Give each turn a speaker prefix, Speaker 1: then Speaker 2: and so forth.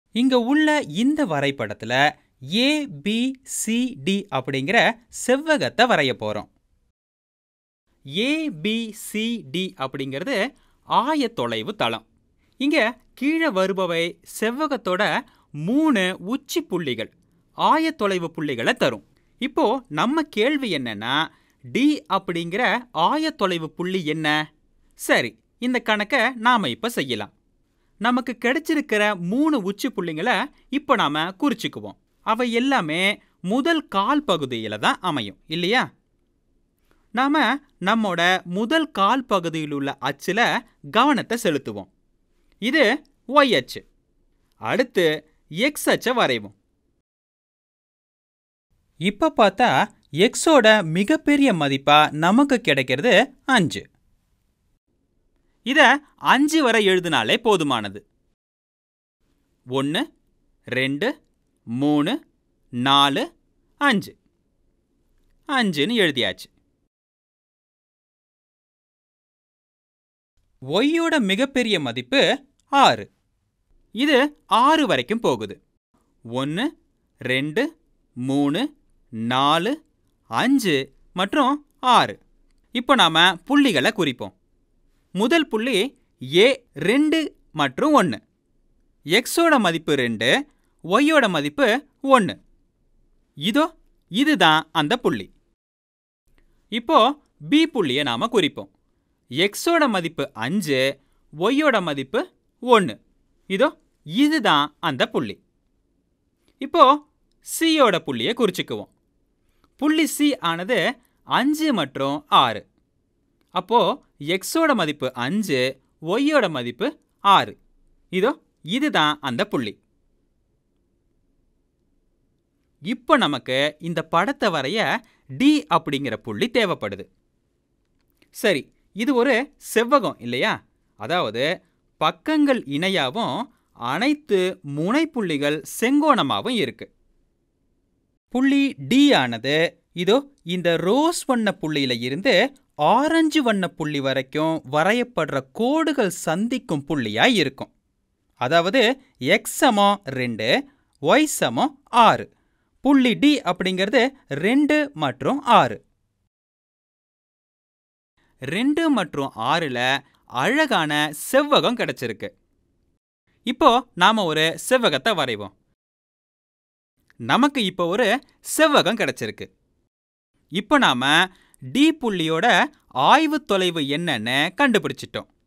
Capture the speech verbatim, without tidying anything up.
Speaker 1: இங்க உள்ள இந்த வரைபடத்துல ஏ பி சி டி அப்படிங்கிற செவ்வகத்தை வரைய போறோம். ஏ பி சி டி அப்படிங்கிறது ஆயத்தொலைவு தளம். இங்க கீழே வருபவை செவ்வகத்தோட மூணு உச்சி புள்ளிகள், ஆயத்தொலைவு புள்ளிகளை தரும். இப்போ நம்ம கேள்வி என்னன்னா, டி அப்படிங்கிற ஆயத்தொலைவு புள்ளி என்ன? சரி, இந்த கணக்கை நாம இப்ப செய்யலாம். நமக்கு கிடைச்சிருக்கிற மூணு உச்சி புள்ளிகளை இப்போ நாம குறிச்சுக்குவோம். அவை எல்லாமே முதல் கால் பகுதியில தான் அமையும் இல்லையா? நாம நம்மோட முதல் கால் பகுதியில் உள்ள அச்சுல கவனத்தை செலுத்துவோம். இது ஒய் அச்சு. அடுத்து எக்ஸ் அச்சை வரைவோம். இப்ப பார்த்தா எக்ஸோட மிகப்பெரிய மதிப்பா நமக்கு கிடைக்கிறது அஞ்சு. இத அஞ்சு வரை எழுதினாலே போதுமானது. ஒன்று, ரெண்டு, மூணு, நாலு, அஞ்சு. அஞ்சுன்னு எழுதியாச்சு. ஒய்யோட மிகப்பெரிய மதிப்பு ஆறு. இது ஆறு வரைக்கும் போகுது. ஒன்று, ரெண்டு, மூணு, நாலு, அஞ்சு மற்றும் ஆறு. இப்போ நாம புள்ளிகளை குறிப்போம். முதல் புள்ளி ஏ ரெண்டு மற்றும் ஒன்று. எக்ஸோட மதிப்பு ரெண்டு, ஒய்யோட மதிப்பு ஒன்று. இதோ இதுதான் அந்த புள்ளி. இப்போ பி புள்ளியை நாம குறிப்போம். எக்ஸோட மதிப்பு அஞ்சு, ஒய்யோட மதிப்பு ஒன்று. இதோ இதுதான் அந்த புள்ளி. இப்போ சியோட புள்ளியை குறிச்சுக்குவோம். புள்ளி சி ஆனது அஞ்சு மற்றும் ஆறு. அப்போ எக்ஸோட மதிப்பு அஞ்சு, ஒய்யோட மதிப்பு ஆறு. இதோ இதுதான் அந்த புள்ளி. இப்போ நமக்கு இந்த படத்தை வரைய டி அப்படிங்கிற புள்ளி தேவைப்படுது. சரி, இது ஒரு செவ்வகம் இல்லையா? அதாவது பக்கங்கள் இணையாவும் அனைத்து முனைப்புள்ளிகள் செங்கோணமாவும் இருக்கு. புள்ளி டி ஆனது இதோ இந்த ரோஸ் வண்ண புள்ளியில இருந்து ஆரஞ்சு வண்ண புள்ளி வரைக்கும் வரையப்படுற கோடுகள் சந்திக்கும் புள்ளியா இருக்கும். அதாவது எக்ஸ் சமம் ரெண்டு, ஒய் சமம் ஆறு. புள்ளி டி அப்படிங்கிறது ரெண்டு மற்றும் ஆறு. ரெண்டு மற்றும் ஆறுல அழகான செவ்வகம் கிடைச்சிருக்கு. இப்போ நாம ஒரு செவ்வகத்தை வரைவோம். நமக்கு இப்போ ஒரு செவ்வகம் கிடைச்சிருக்கு. இப்போ நாம டி புள்ளியோட ஆய்வு தொலைவு என்னன்னு கண்டுபிடிச்சிட்டோம்.